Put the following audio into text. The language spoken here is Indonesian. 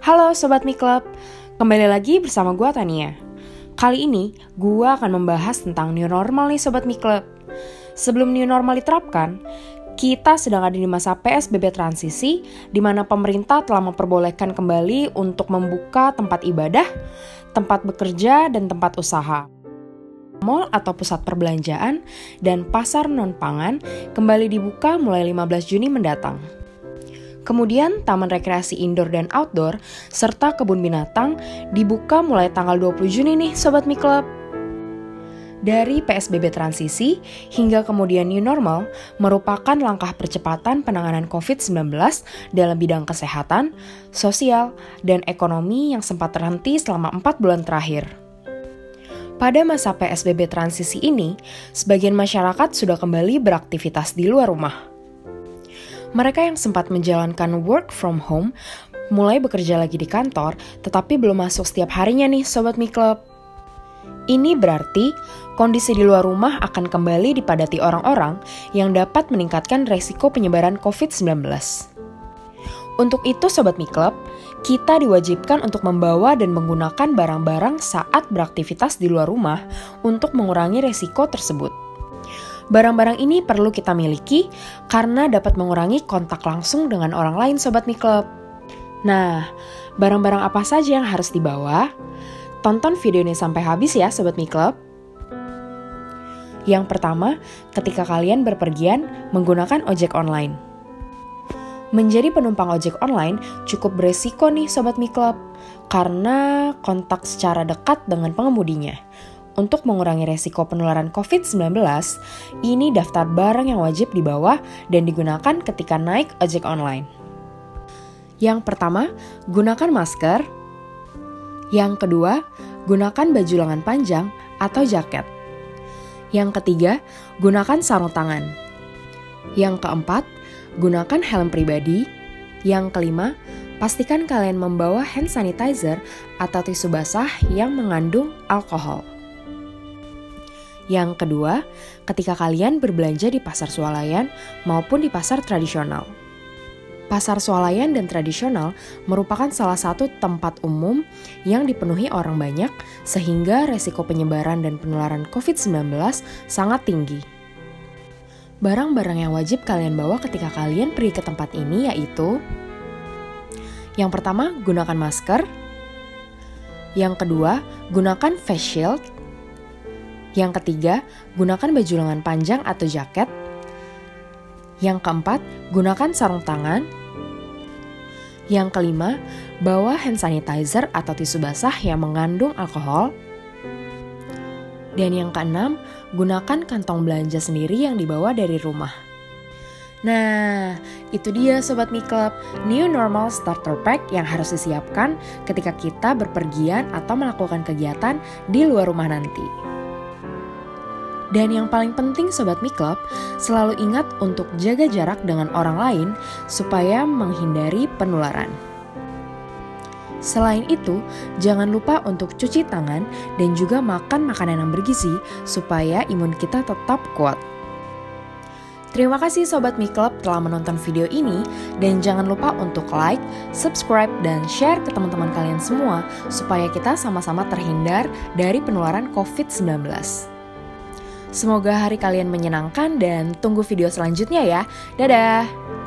Halo Sobat Mi Club, kembali lagi bersama gue Tania. Kali ini gue akan membahas tentang new normal nih Sobat Mi Club. Sebelum new normal diterapkan, kita sedang ada di masa PSBB transisi di mana pemerintah telah memperbolehkan kembali untuk membuka tempat ibadah, tempat bekerja, dan tempat usaha. Mall atau pusat perbelanjaan dan pasar non-pangan kembali dibuka mulai 15 Juni mendatang. Kemudian, taman rekreasi indoor dan outdoor, serta kebun binatang dibuka mulai tanggal 20 Juni nih Sobat Mi Club. Dari PSBB transisi hingga kemudian new normal merupakan langkah percepatan penanganan COVID-19 dalam bidang kesehatan, sosial, dan ekonomi yang sempat terhenti selama 4 bulan terakhir. Pada masa PSBB transisi ini, sebagian masyarakat sudah kembali beraktivitas di luar rumah. Mereka yang sempat menjalankan work from home mulai bekerja lagi di kantor, tetapi belum masuk setiap harinya nih Sobat Mi Club. Ini berarti kondisi di luar rumah akan kembali dipadati orang-orang yang dapat meningkatkan resiko penyebaran COVID-19. Untuk itu Sobat Mi Club, kita diwajibkan untuk membawa dan menggunakan barang-barang saat beraktivitas di luar rumah untuk mengurangi resiko tersebut. Barang-barang ini perlu kita miliki karena dapat mengurangi kontak langsung dengan orang lain Sobat Mi Club. Nah, barang-barang apa saja yang harus dibawa? Tonton video ini sampai habis ya Sobat Mi Club. Yang pertama, ketika kalian berpergian menggunakan ojek online. Menjadi penumpang ojek online cukup beresiko nih Sobat Mi Club, karena kontak secara dekat dengan pengemudinya. Untuk mengurangi resiko penularan COVID-19, ini daftar barang yang wajib dibawa dan digunakan ketika naik ojek online. Yang pertama, gunakan masker. Yang kedua, gunakan baju lengan panjang atau jaket. Yang ketiga, gunakan sarung tangan. Yang keempat, gunakan helm pribadi. Yang kelima, pastikan kalian membawa hand sanitizer atau tisu basah yang mengandung alkohol. Yang kedua, ketika kalian berbelanja di pasar swalayan maupun di pasar tradisional. Pasar swalayan dan tradisional merupakan salah satu tempat umum yang dipenuhi orang banyak sehingga resiko penyebaran dan penularan COVID-19 sangat tinggi. Barang-barang yang wajib kalian bawa ketika kalian pergi ke tempat ini yaitu: yang pertama, gunakan masker. Yang kedua, gunakan face shield. Yang ketiga, gunakan baju lengan panjang atau jaket. Yang keempat, gunakan sarung tangan. Yang kelima, bawa hand sanitizer atau tisu basah yang mengandung alkohol. Dan yang keenam, gunakan kantong belanja sendiri yang dibawa dari rumah. Nah, itu dia Sobat Mi Club, New Normal Starter Pack yang harus disiapkan ketika kita berpergian atau melakukan kegiatan di luar rumah nanti. Dan yang paling penting Sobat Mi Club, selalu ingat untuk jaga jarak dengan orang lain supaya menghindari penularan. Selain itu, jangan lupa untuk cuci tangan dan juga makan makanan yang bergizi supaya imun kita tetap kuat. Terima kasih Sobat Mi Club telah menonton video ini dan jangan lupa untuk like, subscribe, dan share ke teman-teman kalian semua supaya kita sama-sama terhindar dari penularan COVID-19. Semoga hari kalian menyenangkan dan tunggu video selanjutnya ya. Dadah!